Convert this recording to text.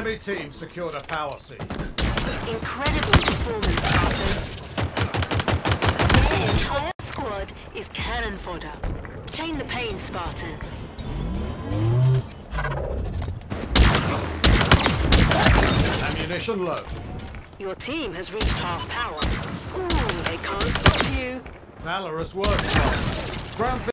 Enemy team secured a power seat. Incredible performance, Spartan. Their entire squad is cannon fodder. Chain the pain, Spartan. Ammunition low. Your team has reached half power. Ooh, they can't stop you. Valorous work, Spartan. Ground